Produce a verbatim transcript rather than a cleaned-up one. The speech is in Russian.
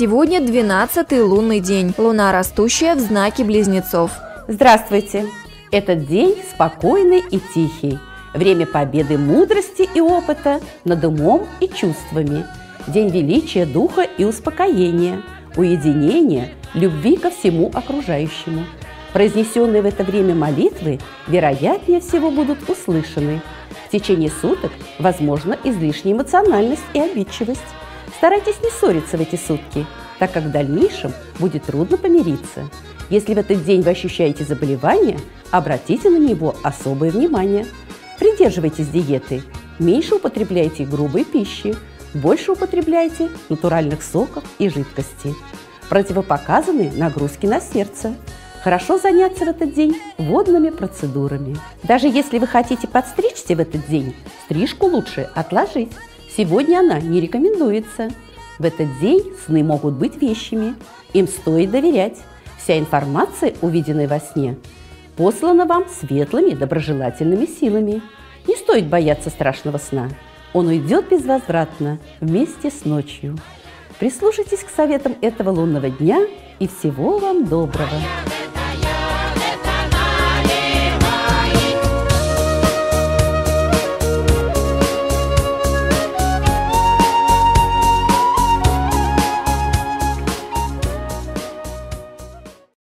Сегодня двенадцатый лунный день, луна растущая в знаке Близнецов. Здравствуйте! Этот день спокойный и тихий. Время победы мудрости и опыта над умом и чувствами. День величия духа и успокоения, уединения, любви ко всему окружающему. Произнесенные в это время молитвы, вероятнее всего, будут услышаны. В течение суток возможна излишняя эмоциональность и обидчивость. Старайтесь не ссориться в эти сутки, так как в дальнейшем будет трудно помириться. Если в этот день вы ощущаете заболевание, обратите на него особое внимание. Придерживайтесь диеты, меньше употребляйте грубой пищи, больше употребляйте натуральных соков и жидкостей. Противопоказаны нагрузки на сердце. Хорошо заняться в этот день водными процедурами. Даже если вы хотите подстричься в этот день, стрижку лучше отложить. Сегодня она не рекомендуется. В этот день сны могут быть вещими. Им стоит доверять. Вся информация, увиденная во сне, послана вам светлыми доброжелательными силами. Не стоит бояться страшного сна. Он уйдет безвозвратно вместе с ночью. Прислушайтесь к советам этого лунного дня и всего вам доброго!